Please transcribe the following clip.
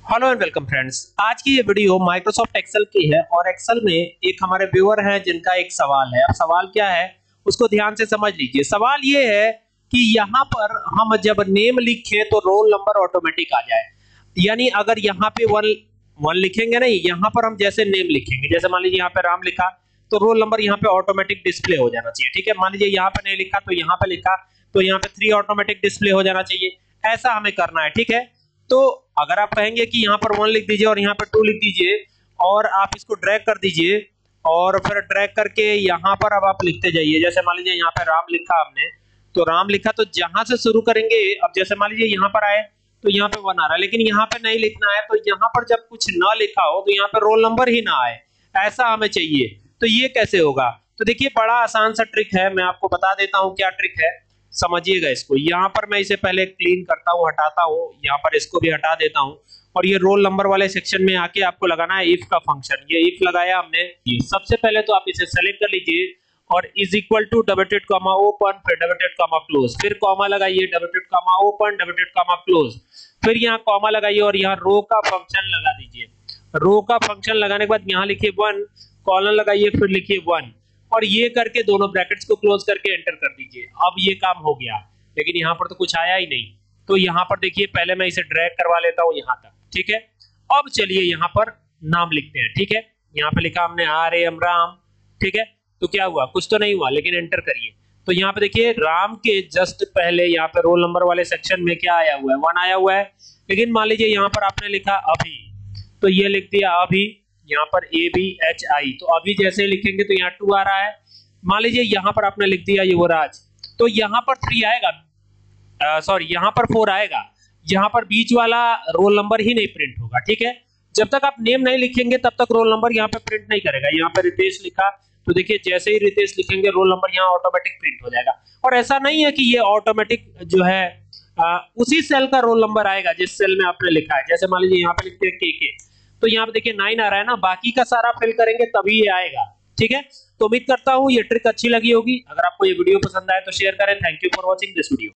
Hello and welcome friends. आज की ये वीडियो माइक्रोसॉफ्ट एक्सेल की है और एक्सेल में एक हमारे व्यूअर हैं जिनका एक सवाल है। अब सवाल क्या है उसको ध्यान से समझ लीजिए। सवाल ये है कि यहाँ पर हम जब नेम लिखें तो रोल नंबर ऑटोमेटिक आ जाए, यानी अगर यहाँ पे वन लिखेंगे नहीं, यहाँ पर हम जैसे नेम लिखेंगे, जैसे मान लीजिए यहाँ पे राम लिखा तो रोल नंबर यहाँ पे ऑटोमेटिक डिस्प्ले हो जाना चाहिए। ठीक है, मान लीजिए यहाँ पे नहीं लिखा तो यहाँ पे लिखा तो यहाँ पे 3 ऑटोमेटिक डिस्प्ले हो जाना चाहिए। ऐसा हमें करना है। ठीक है, तो अगर आप कहेंगे कि यहाँ पर 1 लिख दीजिए और यहाँ पर 2 लिख दीजिए और आप इसको ड्रैग कर दीजिए और फिर ड्रैग करके यहाँ पर अब आप लिखते जाइए। जैसे मान लीजिए यहाँ पे राम लिखा हमने, तो राम लिखा तो जहां से शुरू करेंगे, अब जैसे मान लीजिए यहाँ पर आए तो यहाँ पे 1 आ रहा है, लेकिन यहाँ पे नहीं लिखना है, तो यहाँ पर जब कुछ ना लिखा हो तो यहाँ पे रोल नंबर ही ना आए, ऐसा हमें चाहिए। तो ये कैसे होगा? तो देखिए बड़ा आसान सा ट्रिक है, मैं आपको बता देता हूँ क्या ट्रिक है, समझिएगा इसको। यहाँ पर मैं इसे पहले क्लीन करता हूँ, हटाता हूँ, यहाँ पर इसको भी हटा देता हूँ और ये रोल नंबर वाले सेक्शन में आके आपको लगाना है इफ का फंक्शन। ये इफ लगाया हमने, ये सबसे पहले तो आप इसे सेलेक्ट कर लीजिए और is equal to double dot comma open, फिर डबल डॉट कॉमा क्लोज, फिर कॉमा लगाइए, double dot comma open, double dot comma close, फिर यहाँ कॉमा लगाइए और यहाँ रो का फंक्शन लगा दीजिए। रो का फंक्शन लगाने के बाद यहाँ लिखिए 1, कॉलन लगाइए, फिर लिखिए 1 और ये करके दोनों ब्रैकेट्स को क्लोज करके एंटर कर दीजिए। अब ये काम हो गया, लेकिन यहाँ पर तो कुछ आया ही नहीं। तो यहाँ पर देखिए पहले मैं इसे ड्रैग करवा लेता हूँ यहाँ तक। ठीक है, अब चलिए यहाँ पर नाम लिखते हैं। ठीक है, यहाँ पे लिखा हमने RM राम। ठीक है, तो क्या हुआ? कुछ तो नहीं हुआ, लेकिन एंटर करिए तो यहाँ पे देखिए राम के जस्ट पहले यहाँ पे रोल नंबर वाले सेक्शन में क्या आया हुआ है? 1 आया हुआ है। लेकिन मान लीजिए यहाँ पर आपने लिखा अभी, तो ये लिख दिया अभी, यहाँ पर ABHI, तो अभी जैसे लिखेंगे तो यहाँ 2 आ रहा है। मान लीजिए यहाँ पर आपने लिख दिया युवराज, तो यहाँ पर 3 आएगा, सॉरी यहाँ पर 4 आएगा, यहाँ पर बीच वाला रोल नंबर ही नहीं प्रिंट होगा। ठीक है, जब तक आप नेम नहीं लिखेंगे तब तक रोल नंबर यहाँ पे प्रिंट नहीं करेगा। यहाँ पे रितेश लिखा तो देखिए जैसे ही रितेश लिखेंगे रोल नंबर यहाँ ऑटोमेटिक प्रिंट हो जाएगा। और ऐसा नहीं है कि ये ऑटोमेटिक जो है उसी सेल का रोल नंबर आएगा जिस सेल में आपने लिखा है। जैसे मान लीजिए यहाँ पे लिखते हैं KK, तो यहाँ पे देखिए 9 आ रहा है ना, बाकी का सारा फिल करेंगे तभी ये आएगा। ठीक है, तो उम्मीद करता हूँ ये ट्रिक अच्छी लगी होगी। अगर आपको ये वीडियो पसंद आए तो शेयर करें। Thank you for watching this video.